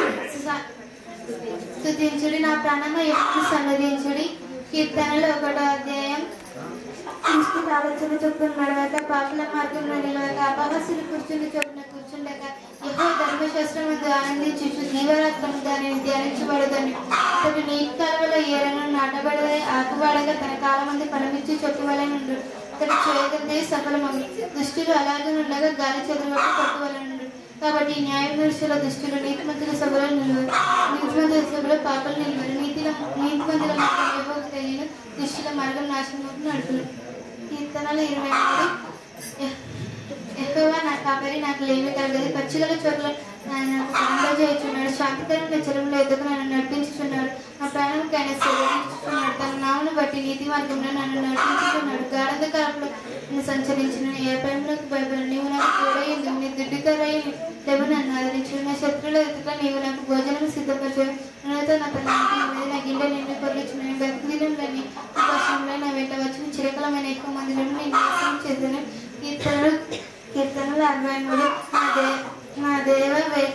స్తుతించుడి. నా ప్రాణమ యెహోవాను సన్నిధించుడి. కీర్తనలో ఒకటో అధ్యాయం. దుష్టుల ఆలోచన చొప్పున నడవక, పాపుల మార్గంలో నిలవక, అపహాస్యులు కూర్చుని చొప్పున కూర్చుండక, యెహోవా ధర్మశాస్త్రమందు ఆనందించుచు దీవారాత్రము దానిని ధ్యానించబడదని. అతడు నీటి కాలువలో ఏరను నాటబడదే ఆకువాడగా తన కాలమంది ఫలమిచ్చి చొట్టువలనుండు. అతడు చేయగలిగే సఫలమగు. దుష్టులు అలాగే ఉండగా గాలి చెదరగొట్టి పట్టువలనుండు. కాబట్టి న్యాయమనుషుల దుష్టులు నీతిమంతుల సభలో నిలవరు, నీతిమంతుల సభలో పాపలు నిలవరు. నీతిల నీతిమంతుల మార్గం యెహోవాకు తెలియను, దుష్టుల మార్గం నాశనముకు నడుపును. కీర్తనలు ఇరవై మూడు. యెహోవా నా కాపరి, నాకు లేమి కలగదు. పచ్చిగల చోట్ల ఆయన చేయుచున్నాడు, శాంతికరమైన చెరువుల ఎద్దుకు నన్ను నడిపించుచున్నాడు. నా ప్రాణంకి ఆయన సేవించుచున్నాడు. తన నామను బట్టి నీతి మార్గంలో నన్ను నడిపించుచున్నాడు. గాఢంధకారంలో నన్ను సంచరించిన ఏ ప్రేమలకు భయపడి నీవు నాకు తోడైంది. నీ దుడ్డికరై లేవు నన్ను ఆదరించు. నా శత్రువుల ఎదుట నీవు నాకు భోజనం సిద్ధపరచు. నన్నతో నా తల్లి నా గిన్నె నిండి పొరలిచ్చిన భక్తిదినంలోని వర్షంలో నా వెంట వచ్చిన చిరకలమైన ఎక్కువ మందిలో నేను నాశనం చేశాను. కీర్తనలు కీర్తనలు అరవై మూడు. నా దే నా దేవ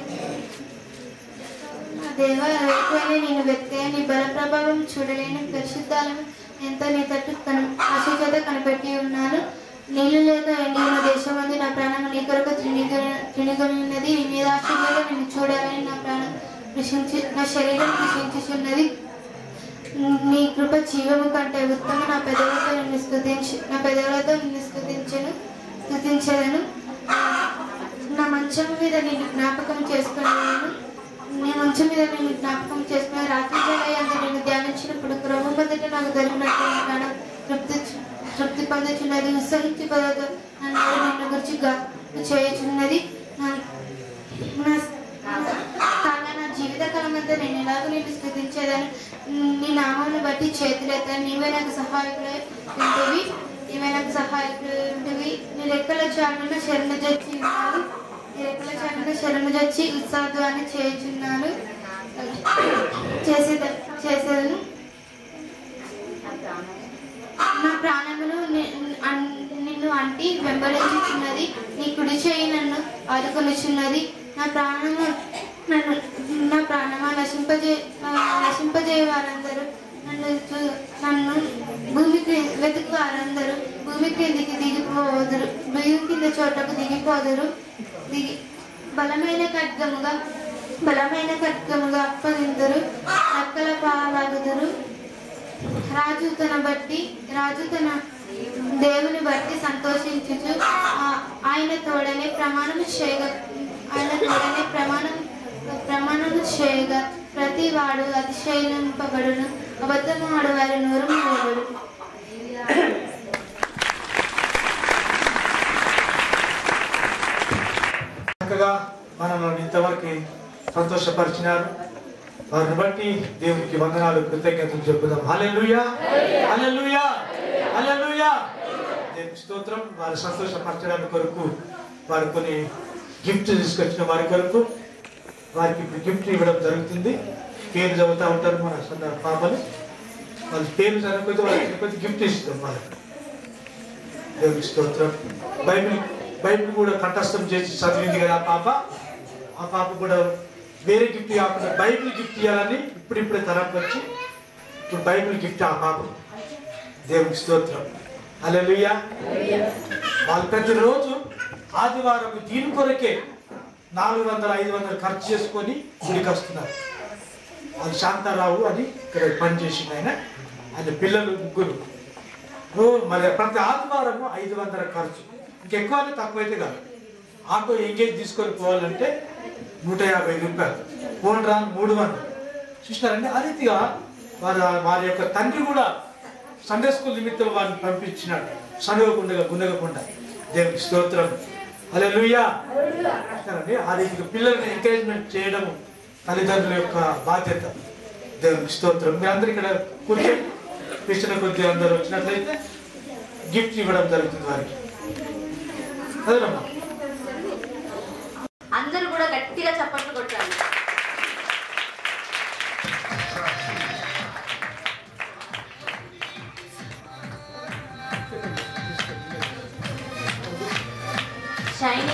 నా దేవ వేకువని నేను వెతికే నీ బల ప్రభావం చూడలేని పరిశుద్ధాలను ఎంతో నీ తట్టు కను ఆశచేత కనిపెట్టి ఉన్నాను. నీళ్లు లేక ఎండి ఉన్న దేశం అంది నా ప్రాణం నీ కొరకు తినిగొని ఉన్నది. నీ మీద ఆశీర్వాదం నిన్ను చూడాలని నా ప్రాణం కృషించి నా శరీరం కృషించుచున్నది. నీ కృప జీవము కంటే ఉత్తమ. నా పెదవులతో నిన్ను స్తుతించి నా పెదవులతో నిన్ను స్తుతించను స్తుతించదను. నా మంచం మీద నిన్ను జ్ఞాపకం చేసుకున్నాను నీ మంచం మీద నేను జ్ఞాపకం చేసుకుని రాత్రి జలయందు నేను ధ్యానించినప్పుడు క్రమం మొదట నాకు జరిగినట్టు ప్రాణం తృప్తి తృప్తి పొందుచున్నది. ఉత్సహించి పదతో నన్ను నిన్ను గురించి చేయుచున్నది. కాగా నా జీవితకాలం అంతా నేను ఎలాగో నేను స్థుతించేదాన్ని. నీ నామాన్ని బట్టి చేతులెత్తాను. నీవే నాకు సహాయకుడై ఉంటేవి. రెక్కల చాటున శరణు జొచ్చిన్నారు ఈ రెక్కల చాటున శరణు జొచ్చి ఉత్సాహాన్ని చేయుచున్నాను చేసే చేసేదను నా ప్రాణమును నిన్ను అంటి వెంబడించుచున్నది నీ కుడి చేయి నన్ను ఆదుకొనుచున్నది నా ప్రాణము నన్ను నా ప్రాణమా నశింపజే నశింపజే వారందరూ నన్ను నన్ను భూమికి వెతుకు వారందరూ భూమి కిందికి దిగిపోదురు భూమి కింద చోటకు దిగిపోదురు దిగి బలమైన ఖడ్గముగా బలమైన ఖడ్గముగా అప్పగిందురు రెక్కల పాలాగుదురు రాజు తన బట్టి రాజు తన దేవుని బట్టి సంతోషించుచు ఆయన తోడనే ప్రమాణము చేయగా ఆయన తోడనే ప్రమాణం ప్రమాణము చేయగా ప్రతి వాడు అతిశయింపబడును అబద్ధము ఆడవారి నోరు మూయబడు. చక్కగా మనల్ని ఇంతవరకు సంతోషపరిచినారు. వారిని బట్టి దేవునికి వందనాలు కృతజ్ఞతలు చెప్పుదాం. హల్లెలూయా హల్లెలూయా హల్లెలూయా. దేవుని స్తోత్రం. వారు సంతోషపరచడానికి కొరకు వారు కొన్ని గిఫ్ట్ తీసుకొచ్చిన వారి కొరకు వారికి ఇప్పుడు గిఫ్ట్ ఇవ్వడం జరుగుతుంది. పేరు చదువుతూ ఉంటారు మన సొంత పాపలు. వాళ్ళ పేరు చదవకపోతే వాళ్ళకి కొద్ది గిఫ్ట్ ఇస్తాం వాళ్ళకి. దేవుని స్తోత్రం. బైబిల్ బైబిల్ కూడా కంఠస్థం చేసి చదివింది కదా ఆ పాప. ఆ పాప కూడా వేరే గిఫ్ట్ కాకుండా బైబిల్ గిఫ్ట్ ఇవ్వాలని ఇప్పుడిప్పుడే తరంకి వచ్చి ఇప్పుడు బైబిల్ గిఫ్ట్ ఆ పాప. దేవునికి స్తోత్రం. హల్లెలూయా. వాళ్ళు ప్రతిరోజు ఆదివారం దీని కొరకే నాలుగు వందల ఐదు వందలు ఖర్చు చేసుకొని గుడికి వస్తున్నారు. అది శాంతారావు అని ఇక్కడ పనిచేసింది ఆయన. ఆయన పిల్లలు ముగ్గురు. మరి ప్రతి ఆదివారము ఐదు వందల ఖర్చు. ఇంకెక్కువ తక్కువైతే కాదు. ఆటో ఎంగేజ్ తీసుకొని పోవాలంటే నూట యాభై రూపాయలు. ఫోన్ రాను మూడు వందలు చూసినారంటే. ఆ రీతిగా వారి వారి యొక్క తండ్రి కూడా సండే స్కూల్ నిమిత్తం వారిని పంపించినాడు. సనగకుండా గున్నగకుండా. దేవునికి స్తోత్రం. హల్లెలూయా. ఆ రీతిగా పిల్లల్ని ఎంకరేజ్మెంట్ చేయడం తల్లిదండ్రుల యొక్క బాధ్యత. దేవునికి స్తోత్రం. మీరు అందరూ ఇక్కడ కూర్చొని కృష్ణ కొద్ది అందరూ వచ్చినట్లయితే గిఫ్ట్ ఇవ్వడం జరుగుతుంది వారికి. అదేనమ్మా. అందరూ కూడా గట్టిగా చప్పట్లు కొట్టాలి. షైనీ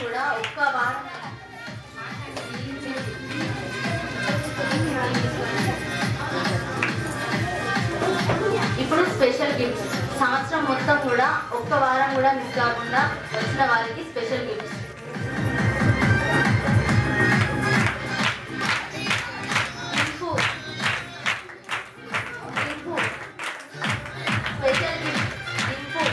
కూడా ఒక్క వారం ఇప్పుడు స్పెషల్ గిఫ్ట్స్. సంవత్సరం మొత్తం కూడా ఒక్క వారం కూడా మిస్ కాకుండా వచ్చిన వారికి special gifts. Special gift Rimpu.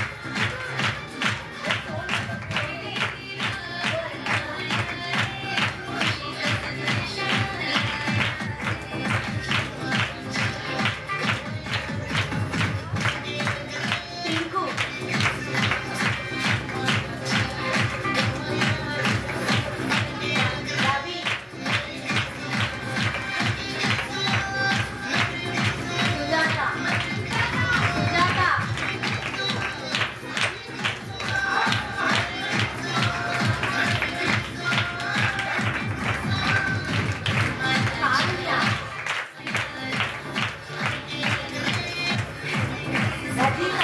Pinku. Ravi. Sujatha. Sujatha. Karunya. Rajitha.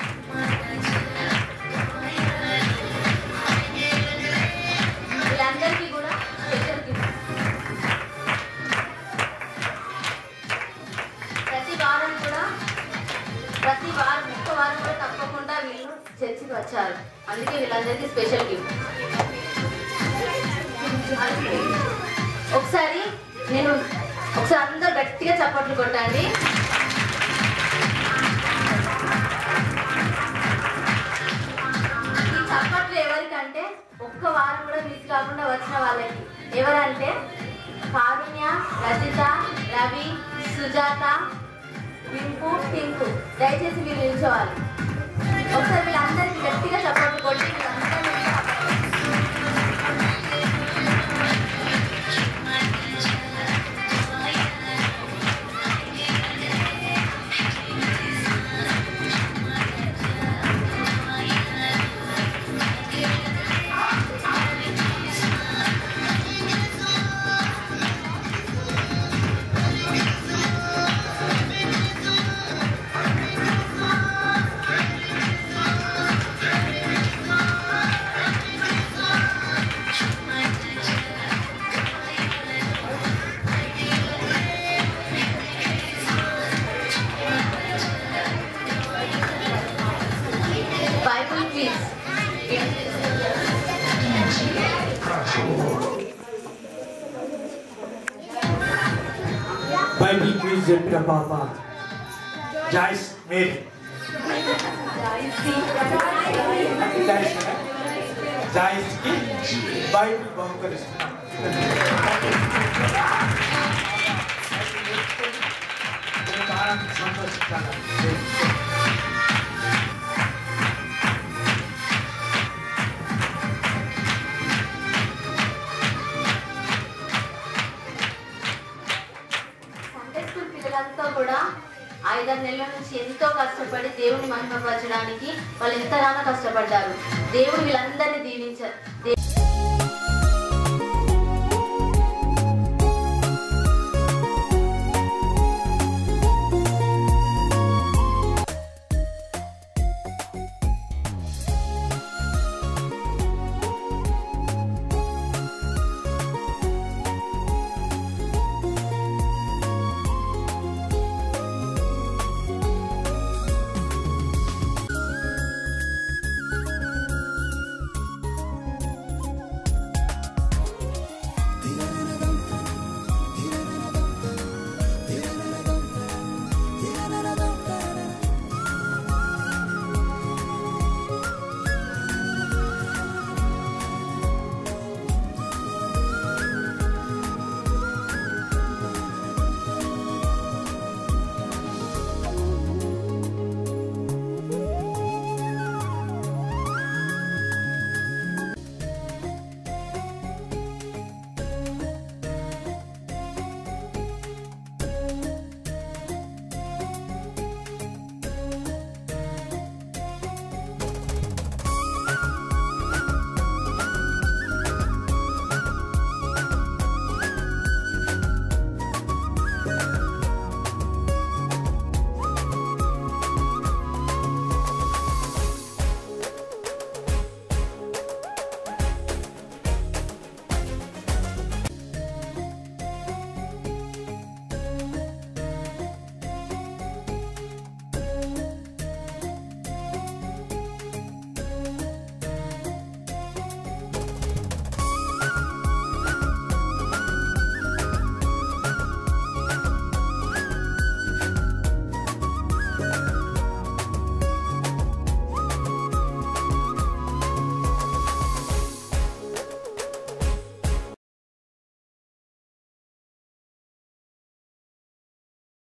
వీళ్ళందరికీ కూడా స్పెషల్ గిఫ్ట్. ప్రతి వారం కూడా ప్రతి వారం ఒక్క వారం కూడా తప్పకుండా వీళ్ళు చర్చికి వచ్చారు. అందుకే వీళ్ళందరికీ స్పెషల్ గిఫ్ట్. ఒకసారి నేను ఒకసారి అందరూ గట్టిగా చప్పట్లు కొట్టండి. ఈ చప్పట్లు ఎవరికంటే ఒక్క వారం కూడా మిస్ కాకుండా వచ్చిన వాళ్ళకి. ఎవరంటే కారుణ్య, రజిత, రవి, సుజాత, రింపు, టింకు. దయచేసి మీరు నిల్చోవాలి. ఒకసారి వీళ్ళందరికీ గట్టిగా చప్పట్లు కొట్టి వీళ్ళందరినీ బైబుల్ క్విజ్. బైబిల్ క్విజ్ చెప్పిన పాప జాయిస్ మేరీ. జాయిస్ జాయిస్ కి బైబిల్ బహుకరిస్తున్నాం. సంతోషిస్తాను. సండే స్కూల్ పిల్లలంతా కూడా ఐదారు నెలల నుంచి ఎంతో కష్టపడి దేవుని మహిమపరచడానికి వాళ్ళు ఎంతగానో కష్టపడ్డారు. దేవుడు వీళ్ళందరినీ దీవించారు.